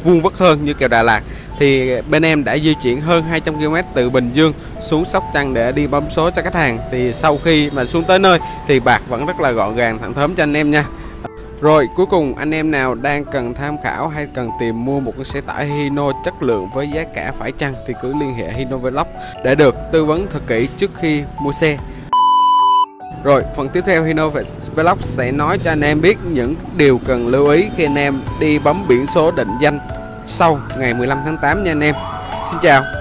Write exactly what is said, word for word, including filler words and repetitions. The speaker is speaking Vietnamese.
vuông vức hơn như kèo Đà Lạt. Thì bên em đã di chuyển hơn hai trăm ki lô mét từ Bình Dương xuống Sóc Trăng để đi bấm số cho khách hàng. Thì sau khi mà xuống tới nơi thì bạc vẫn rất là gọn gàng, thẳng thớm cho anh em nha. Rồi cuối cùng, anh em nào đang cần tham khảo hay cần tìm mua một cái xe tải Hino chất lượng với giá cả phải chăng thì cứ liên hệ Hino Vlog để được tư vấn thật kỹ trước khi mua xe. Rồi phần tiếp theo, Hino Vlog sẽ nói cho anh em biết những điều cần lưu ý khi anh em đi bấm biển số định danh sau ngày mười lăm tháng tám nha anh em. Xin chào.